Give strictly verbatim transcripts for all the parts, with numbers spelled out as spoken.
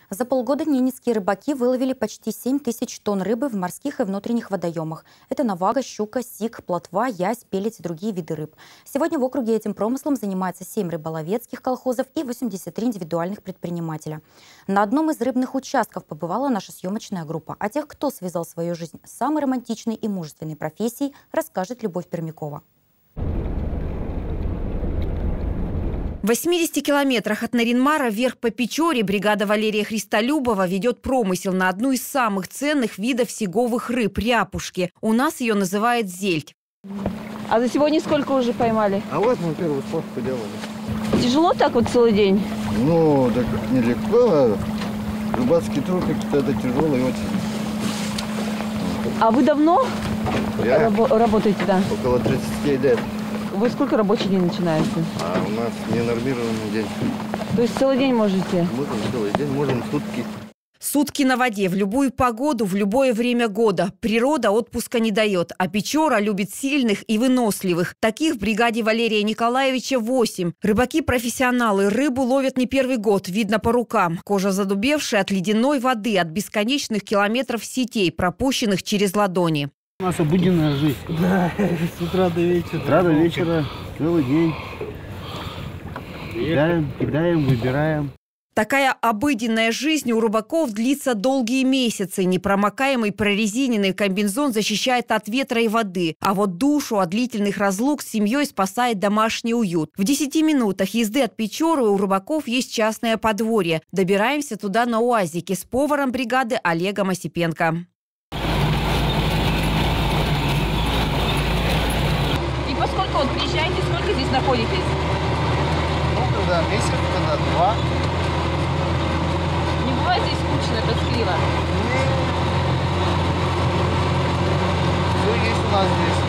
За полгода ненецкие рыбаки выловили почти семь тысяч тонн рыбы в морских и внутренних водоемах. Это навага, щука, сик, плотва, язь, пелец и другие виды рыб. Сегодня в округе этим промыслом занимается семь рыболовецких колхозов и восемьдесят три индивидуальных предпринимателя. На одном из рыбных участков побывала наша съемочная группа. О тех, кто связал свою жизнь с самой романтичной и мужественной профессией, расскажет Любовь Пермякова. В восьмидесяти километрах от Наринмара вверх по Печоре бригада Валерия Христолюбова ведет промысел на одну из самых ценных видов сиговых рыб – ряпушки. У нас ее называют зельдь. А за сегодня сколько уже поймали? А вот мы первый спот поделали. Тяжело так вот целый день? Ну, так нелегко. А рыбацкий труд это тяжелый очень. А вы давно Я раб работаете, да? около тридцати лет. Вы сколько рабочий день начинаете? А у нас ненормированный день. То есть целый день можете? Можем целый день, можем сутки. Сутки на воде, в любую погоду, в любое время года. Природа отпуска не дает, а Печора любит сильных и выносливых. Таких в бригаде Валерия Николаевича восемь. Рыбаки-профессионалы рыбу ловят не первый год, видно по рукам. Кожа задубевшая от ледяной воды, от бесконечных километров сетей, пропущенных через ладони. У нас обыденная жизнь. Да, с утра до вечера. С утра до вечера, целый день. Кидаем, кидаем, выбираем. Такая обыденная жизнь у рыбаков длится долгие месяцы. Непромокаемый прорезиненный комбинезон защищает от ветра и воды. А вот душу от длительных разлук с семьей спасает домашний уют. В десяти минутах езды от Печоры у рыбаков есть частное подворье. Добираемся туда на УАЗике с поваром бригады Олегом Осипенко. И поскольку вот приезжаете, сколько здесь находитесь? Ну, когда месяц, когда два. Не бывает здесь скучно, тоскливо? Все есть у нас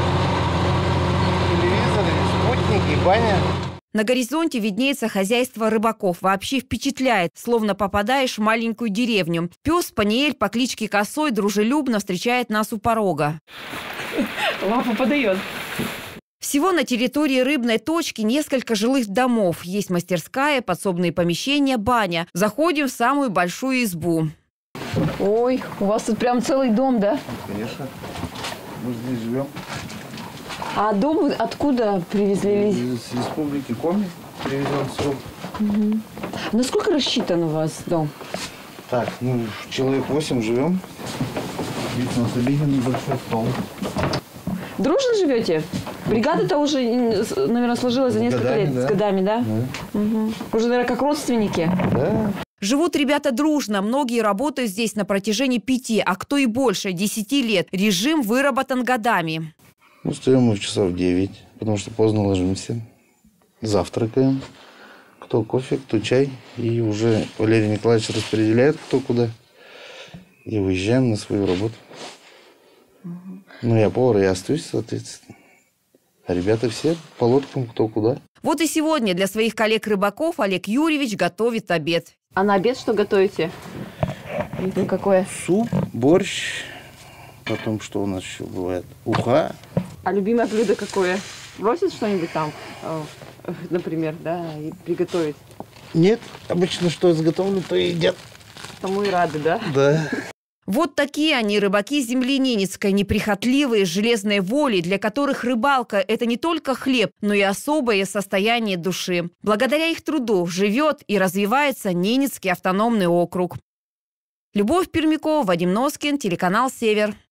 здесь. Телевизоры, спутники, баня. На горизонте виднеется хозяйство рыбаков. Вообще впечатляет, словно попадаешь в маленькую деревню. Пес Паниэль по кличке Косой дружелюбно встречает нас у порога. Лапу подает. Всего на территории рыбной точки несколько жилых домов. Есть мастерская, подсобные помещения, баня. Заходим в самую большую избу. Ой, у вас тут прям целый дом, да? Конечно. Мы здесь живем. А дом откуда привезли? Из республики Коми привезем срок. Угу. Насколько рассчитан у вас дом? Так, ну, человек восемь живем. Здесь у нас обеденный большой стол. Дружно живете? Бригада-то уже, наверное, сложилась за несколько годами, лет, да. с годами, да? Да. Угу. Уже, наверное, как родственники? Да. Живут ребята дружно. Многие работают здесь на протяжении пяти, а кто и больше, десяти лет. Режим выработан годами. Ну, встаем мы в часов девять, потому что поздно ложимся. Завтракаем. Кто кофе, кто чай. И уже Валерий Николаевич распределяет, кто куда. И уезжаем на свою работу. Угу. Ну, я повар, я остаюсь, соответственно. А ребята все по лодкам, кто куда. Вот и сегодня для своих коллег-рыбаков Олег Юрьевич готовит обед. А на обед что готовите? Ну, какое? Суп, борщ. Потом, что у нас еще бывает? Уха. А любимое блюдо какое? Бросить что-нибудь там, например, да, и приготовить? Нет, обычно что изготовлю, то и едят. Тому и рады, да? Да. Вот такие они, рыбаки земли ненецкой, неприхотливые, с железной волей, для которых рыбалка – это не только хлеб, но и особое состояние души. Благодаря их труду живет и развивается Ненецкий автономный округ. Любовь Пермякова, Вадим Носкин, телеканал «Север».